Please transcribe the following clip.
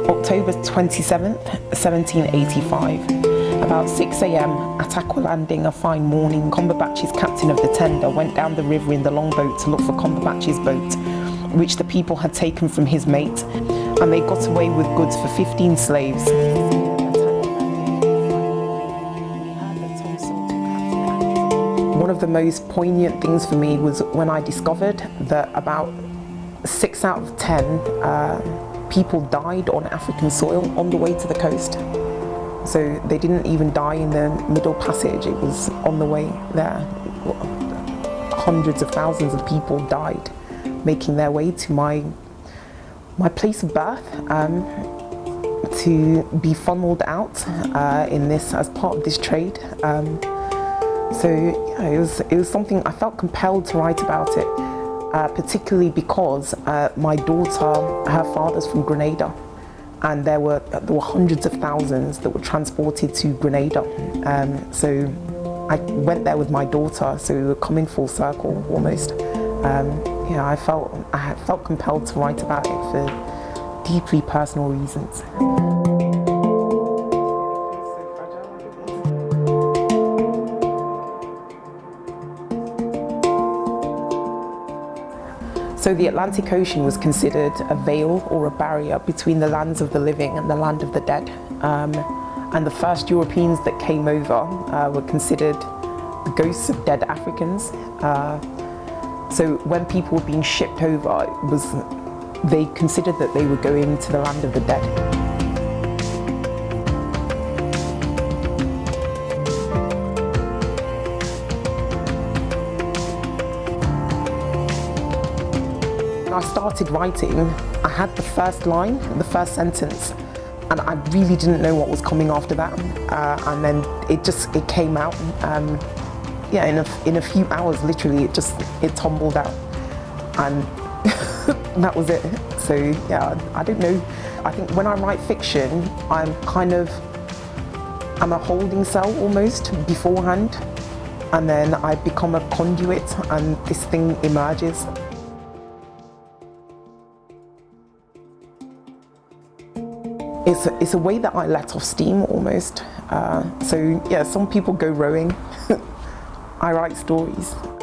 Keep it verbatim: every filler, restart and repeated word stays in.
October twenty-seventh, seventeen eighty-five. About six A M at Aqua Landing, a fine morning, Cumberbatch's captain of the tender went down the river in the longboat to look for Cumberbatch's boat, which the people had taken from his mate, and they got away with goods for fifteen slaves. One of the most poignant things for me was when I discovered that about six out of ten uh, people died on African soil on the way to the coast. So they didn't even die in the Middle Passage, it was on the way there. Hundreds of thousands of people died making their way to my, my place of birth, um, to be funneled out uh, in this, as part of this trade. Um, so yeah, it was, it was something I felt compelled to write about it, uh, particularly because uh, my daughter, her father's from Grenada. And there were there were hundreds of thousands that were transported to Grenada. Um, so I went there with my daughter, so we were coming full circle almost. Um, yeah, I felt I felt compelled to write about it for deeply personal reasons. So the Atlantic Ocean was considered a veil or a barrier between the lands of the living and the land of the dead. Um, and the first Europeans that came over uh, were considered the ghosts of dead Africans. Uh, so when people were being shipped over, it was, they considered that they were going to the land of the dead. I started writing, I had the first line, the first sentence, and I really didn't know what was coming after that. Uh, and then it just, it came out. Um, yeah, in a, in a few hours, literally, it just, it tumbled out. And that was it. So yeah, I don't know. I think when I write fiction, I'm kind of, I'm a holding cell almost beforehand. And then I become a conduit and this thing emerges. It's a, it's a way that I let off steam almost. Uh, so yeah, some people go rowing. I write stories.